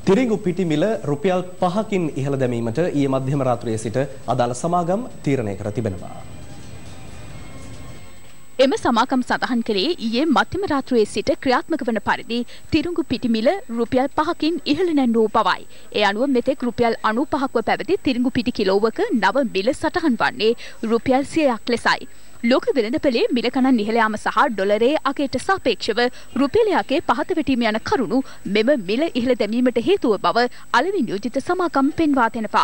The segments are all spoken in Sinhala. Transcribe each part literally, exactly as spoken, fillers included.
තිරිඟු පිටි මිල රුපියල් පහකින් ඉහළ දැමීමට ඊයේ මධ්‍යම රාත්‍රියේ සිට අදාළ සමාගම් තීරණය කර තිබෙනවා. එම සමාගම් සඳහන් කළේ ඊයේ මධ්‍යම රාත්‍රියේ සිට ක්‍රියාත්මක වන පරිදි තිරිඟු පිටි මිල රුපියල් පහකින් ඉහළ නැංවූ බවයි. ඒ අනුව මෙතෙක් රුපියල් අනූපහක්ව පැවති තිරිඟු පිටි කිලෝවක නව මිල සටහන් වන්නේ රුපියල් සියයක් ලෙසයි. ලෝක වෙළඳපොලේ මිල ගණන් ඉහළ යාම සහ ඩොලරයේ අගයට සාපේක්ෂව රුපියලේ අගය පහත වැටීම යන කරුණු මෙම මිල ඉහළ දැමීමට හේතුව බව අලෙවි නියෝජිත සමාගම් පෙන්වා දෙනවා.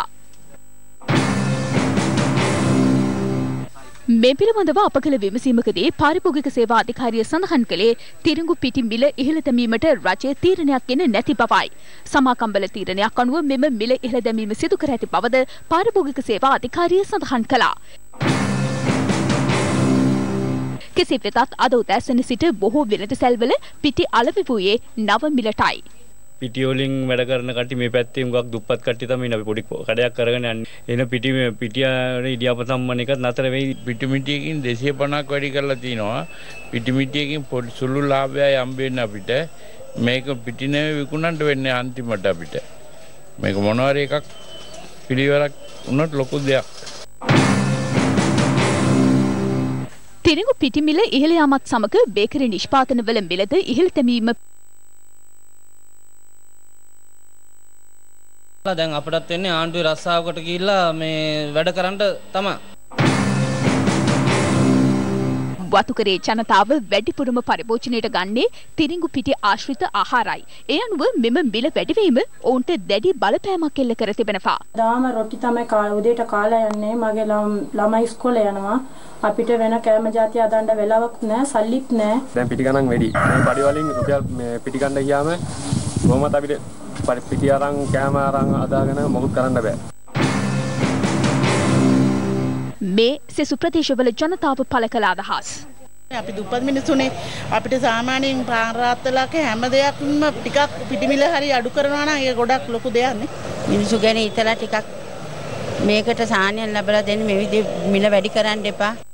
මේ පිළිබඳව අප කළ විමසීමකදී පාරිභෝගික සේවා අධිකාරිය සඳහන් කළේ තිරිඟු පිටි මිල ඉහළ දැමීමට රජයේ තීරණයක් ගෙන නැති බවයි. සමාගම්වල තීරණයක් අනුව මෙම මිල ඉහළ දැමීම සිදු කර ඇති බවද පාරිභෝගික සේවා අධිකාරිය සඳහන් කළා. කෙසේ වෙතත් අද උදෑසන සිට බොහෝ වෙළඳසැල්වල පිටි අලෙවි වූයේ නව මිලටයි. පිටි වලින් වැඩ කරන කට්ටිය මේ පැත්තේ මුගක් දුප්පත් කට්ටිය තමයි අපි පොඩි කඩයක් කරගෙන යන්නේ. එන පිටි පිටියේ ඉඩියාප සම්මන එකත් නතර වෙයි. පිටි මිටියකින් දෙසිය පනහක් වැඩි කරලා තිනවා. පිටි මිටියකින් පොඩි සුළු ලාභයයි හම්බෙන්නේ අපිට. මේක පිටි නෙවෙයි විකුණන්න වෙන්නේ අන්තිමට අපිට. මේක මොනවාරි එකක් පිළිවෙලක් වුණොත් ලොකු දෙයක්. තිරිඟු පිටි මිල ඉහළ යාමත් සමග බේකරි නිෂ්පාදනවල මිලද ඉහළ තැබීම දැන් අපටත් වෙන්නේ ආණ්ඩුවේ රස්සාවකට ගිහිල්ලා මේ වැඩ කරන්න තමයි. වතුකරේ ජනතාව වැඩිපුරම පරිභෝජනයට ගන්නේ තිරිඟු පිටි ආශ්‍රිත ආහාරයි. ඒ අනුව මෙම මිල වැඩිවීම ඔවුන්ට දැඩි බලපෑමක් එල්ල කර තිබෙනවා. දාම රොටි තමයි උදේට කාලා යන්නේ. මගේ ළමයි ඉස්කෝලේ යනවා. අපිට වෙන කෑම જાති හදන්න වෙලාවක් නැහැ, සල්ලිත් නැහැ. දැන් පිටි ගණන් වැඩි. මේ පඩි වලින් රුපියල් මේ පිටි ගන්න ගියාම කොහොමද අපිට පිටි අරන් කෑම අරන් අදාගෙන මොකුත් කරන්න බෑ. මේ සෙසු ප්‍රදේශවල ජනතාව පළ කළ අදහස්. අපි දුප්පත් මිනිස්සුනේ අපිට සාමාන්‍යයෙන් පාන් රාත්තලක හැම දෙයක්ම ටිකක් පිටිමිල හරි අඩු කරනවා නම් ඒක ගොඩක් ලොකු දෙයක් නේ. මිනිස්සු ගැන හිතලා ටිකක් මේකට සාහනයක් ලැබලා දෙන්න මේ විදිහ මිල වැඩි කරන්න එපා.